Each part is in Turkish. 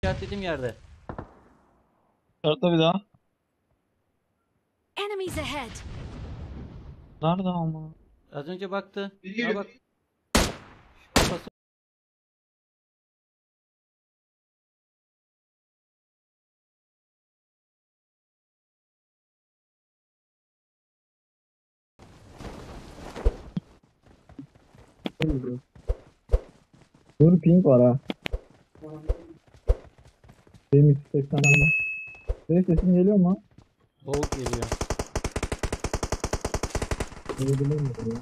İşaretlediğim yerde. Şartla bir daha. Enemies ahead. Nerede ama? Az önce baktı. Ha bak. Şu kafası. Dur, ping var ha. Benim 280 ama. Benim sesim geliyor mu? Boğuk geliyor. Geliyor ya.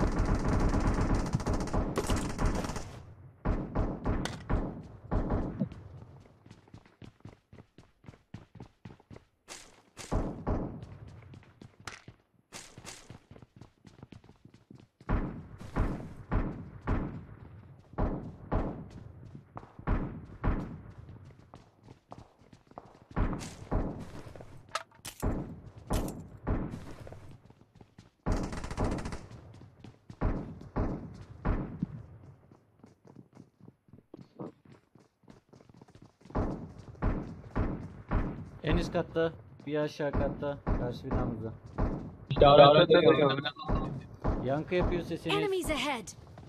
En üst katta. Bir aşağı katta. Karşı binamızda. İşaret ediyor. Yankı yapıyor sesiniz. Enemies ahead.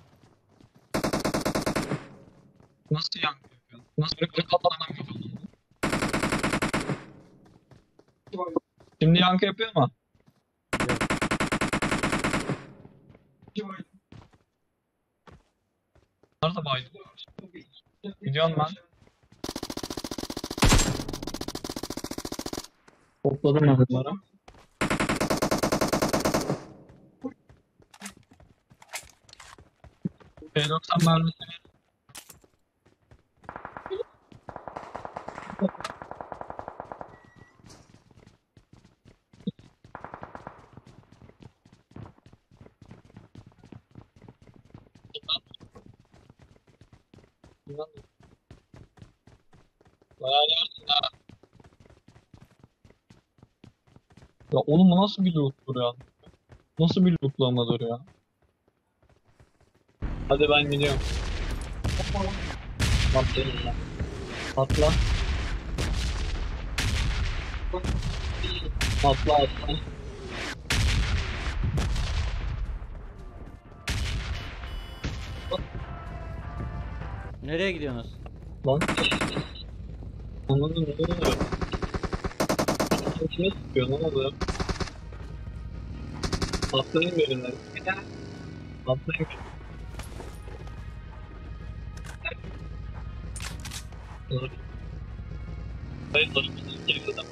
Nasıl yankı yapıyor? Nasıl böyle katlanamıyor? Şimdi yankı yapıyor mu? Yok. Nerede baydı? Gidiyorum ben. Topladım ben bunları. P90 mermisi. Bayağı yersin ha. Ya oğlum bu nasıl bir loot'tur ya? Nasıl bir lootlamadır ya? Hadi ben gidiyorum. Atlayayım ya. Atla. Atla atla. Nereye gidiyorsunuz? Lan. Anladın mı? Ne oluyor? Sen kime sıkıyorsun? Ne oluyor? Atlayayım birinden. Atlayayım. Dur. Hayır, dur. Geri adam.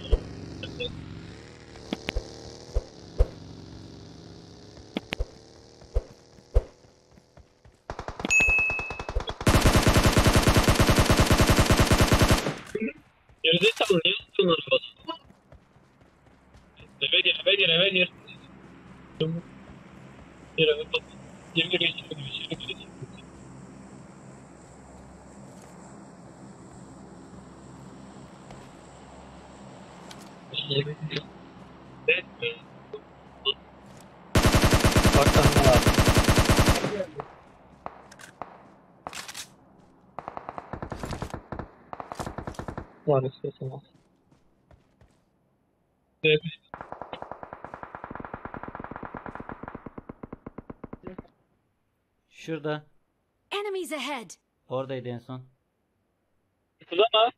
Gerizekalı niye atıyorsun arabası? Eve gir, eve gir, eve gir. Çabuk. Gir eve bak. Gir gir içeri gir, içeri gir, içeri gir. Evet. Bak sen ne var? Var istiyorsan al. Evet. Şurada. Enemies ahead. Oradaydı en son. Çatıda mı?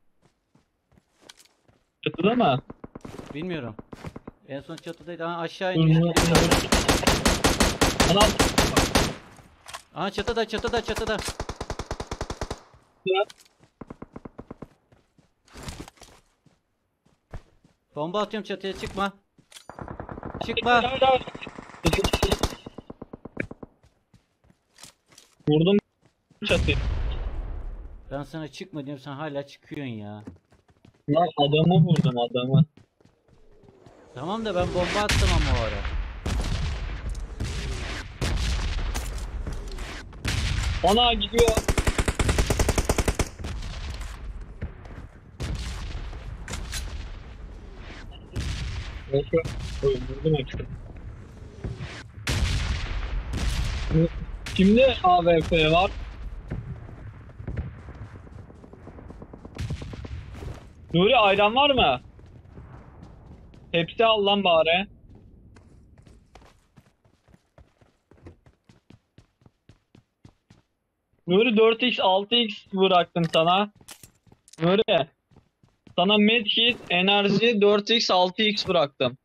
Çatıda mı? Bilmiyorum. En son çatıdaydı. Aha aşağı Dur, inmiş. dur, Gidiyor. dur. Anam. Aha çatıda çatıda çatıda. Ya. Bomba atıyorum çatıya, çıkma. Çıkma. Vurdum çatıyı. Ben sana çıkma diyorum, sen hala çıkıyorsun ya. Lan adamı vurdum, adamı. Tamam da ben bomba attım ama o ara. Ana gidiyor. Neyse. Vurdum hepsini. Kimde AWP var? Nuri ayran var mı? Hepsi al lan bari. Nuri 4x 6x bıraktım sana. Nuri sana medkit enerji 4x 6x bıraktım.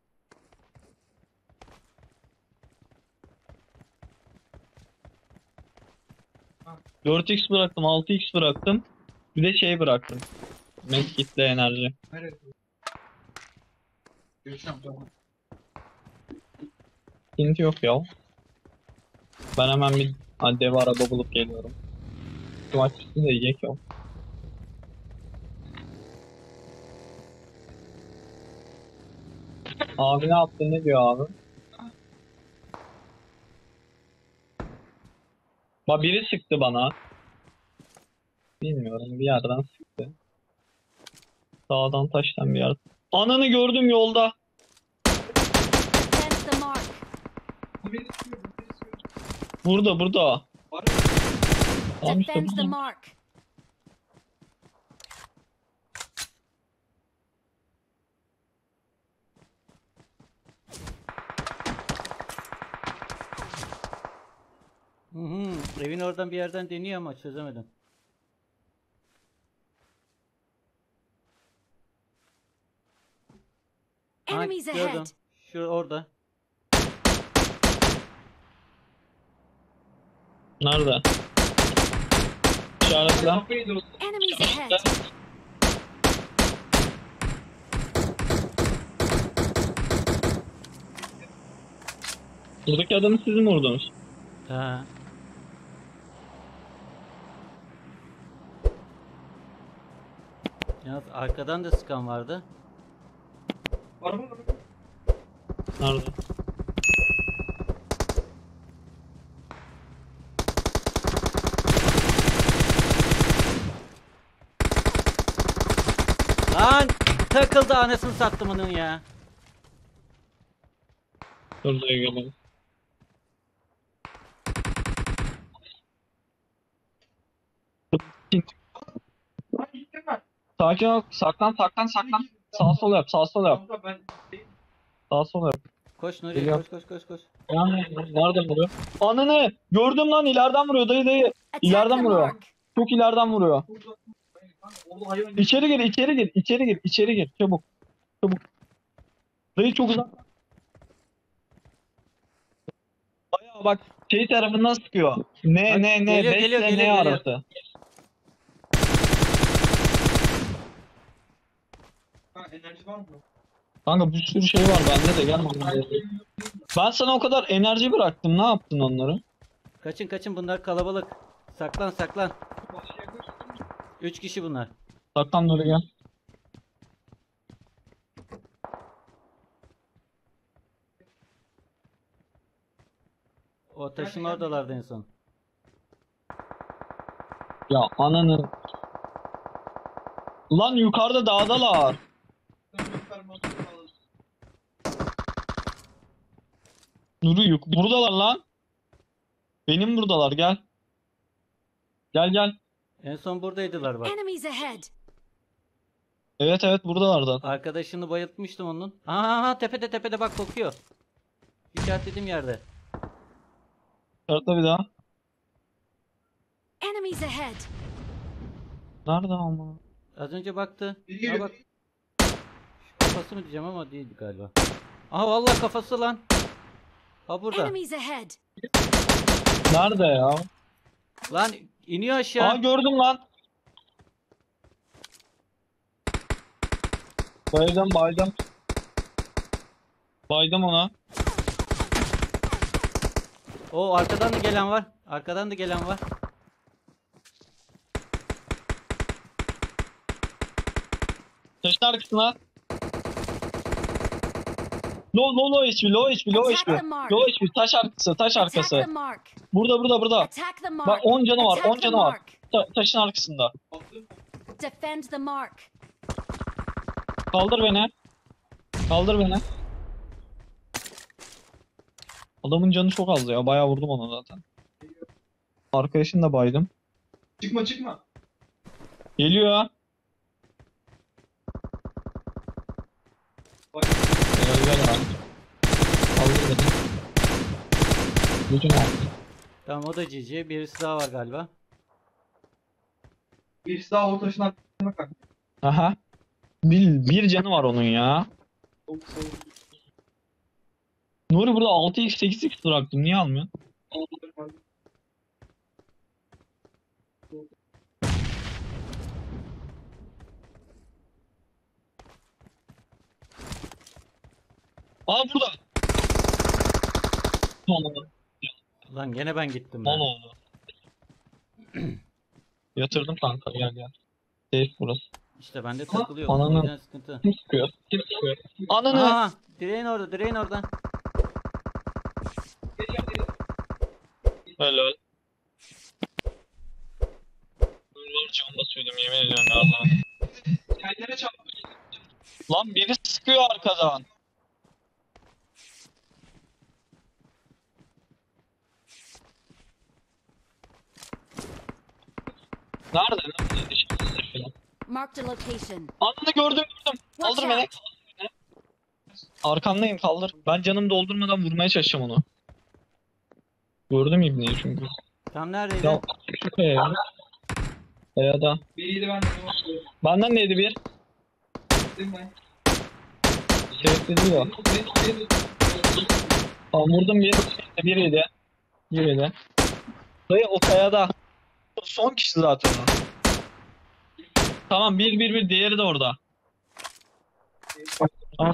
Ha. 4x bıraktım 6x bıraktım. Bir de şey bıraktım. Medkitle enerji. Nereye? Görüşeceğim tamam. Sıkıntı yok ya. Ben hemen bir dev araba bulup geliyorum. Şu maç bitsin de yiyecek yok. Abi ne yaptın, ne diyor abi? Biri sıktı bana. Bilmiyorum, bir yerden sıktı. Sağdan taştan bir yer. Ananı gördüm yolda. Defend the mark. Biri sıkıyor, biri sıkıyor. Burada. Var Tamam işte Defend the burada. mark. Hı hı. Evin oradan bir yerden deniyor ama çözemedim. Ha, Enemies gördüm. ahead. Şu orada. Nerede? İşaretle. Kafayı da Enemies ahead. Buradaki adamı siz mi vurdunuz? Ha. Yalnız arkadan da sıkan vardı. araba var. Nerede? Lan takıldı, anasını sattım onun ya. Dur dayı gelelim. Lan gittim ben. Sakin ol. Saklan. Sağ sol yap. Kanka ben Sağ sol yap. Koş Nuri, Geliyor. koş. Yani nereden vuruyor? Ananı! Gördüm lan, ileriden vuruyor dayı. Attack İleriden the vuruyor. mark. Çok ileriden vuruyor. burada. Kanka orada hayvan İçeri gir. Çabuk. Dayı çok uzak. Bayağı bak şey tarafından sıkıyor. Bak, Ne geliyor, bekle geliyor, ne geliyor. arası. Ha, enerji var mı? Kanka bir sürü şey var bende de gel bakalım. Ben sana o kadar enerji bıraktım, ne yaptın onları? Kaçın, bunlar kalabalık. Saklan. Başka yaklaşık. 3 kişi bunlar. Saklan Nuri gel. O taşın oradalardı en son. Ya ananı. Lan yukarıda dağdalar. Sen gösterme, alalım. Nuri buradalar lan. Benim buradalar gel. Gel. En son buradaydılar bak. Enemies ahead. Evet buradalar zaten. Arkadaşını bayıltmıştım onun. Aha, tepede bak, kokuyor. İşaretlediğim yerde. Şartla bir daha. Enemies ahead. Nerede ama? Az önce baktı. Biri Ha geliyor. bak. Şu kafası mı diyeceğim ama değil galiba. Aha vallahi kafası lan. Ha burada. Enemies ahead. Nerede ya? Lan iniyor aşağı. Aa gördüm lan. Baydım. Baydım ona. O arkadan da gelen var. Taşın arkasına. Low HP. Taş Attack arkası. the mark. Burada. Attack the mark. Bak 10 canı var, Attack 10 the canı var. mark. Taşın arkasında. Baktım. Defend the mark. Kaldır beni. Adamın canı çok az ya. Bayağı vurdum ona zaten. Arkadaşını da baydım. Çıkma. Geliyor. Gel abi. Kaldır beni. Gücüm altı. Tamam o da GG. Birisi daha var galiba. Birisi daha o taşın arkasına kalktı. Aha. Bir canı var onun ya. Nuri burada 6x 8x bıraktım. Niye almıyorsun? Aa burada. Tamam. Lan gene ben gittim Mal ben. oldu. Yatırdım kanka gel gel. Safe burası. İşte bende takılıyor. Ananı- O yüzden sıkıntı. Kim sıkıyor? Kim sıkıyor? Ananı. Aha! Direğin orada, direğin orada. Helal. Bunlar can basıyordum yemin ediyorum ya sana. Kendine çarptı. Lan biri sıkıyor arkadan. Nerede? Nerede? Dışarıda. Marked a location. Ananı gördüm. Watch Kaldır beni. out. Arkandayım kaldır. Ben canımı doldurmadan vurmaya çalışacağım onu. Gördüm ibneyi çünkü. Tam neredeydi? Ya şu kayaya. Kayada. Biriydi ben de bunu söylüyorum. Benden neydi bir? Değil mi? Sürekli değil o. Tamam vurdum bir. Biriydi. Biriydi. Dayı o kayada. Son kişi zaten o. Tamam bir diğeri de orada. Tamam.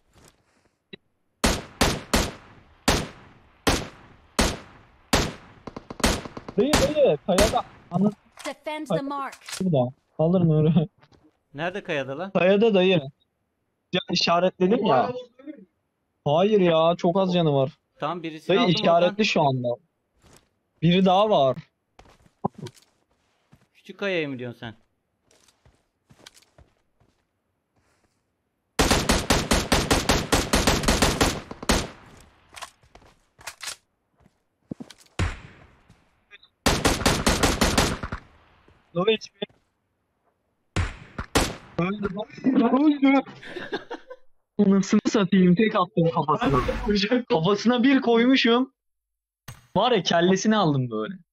Dayı kayada. Anladın Defend the mark. burada. Kaldır Nuri. Nerede kayada lan? Kayada dayı. Ya işaretledim ya. Hayır ya çok az canı var. Tam birisini Dayı aldım oradan. işaretli şu anda. Biri daha var. Küçük kayayı mı diyorsun sen? Nuri hiç öldü. Öldü. Anasını satayım tek attım kafasına. Kafasına bir koymuşum. Var ya kellesini aldım böyle.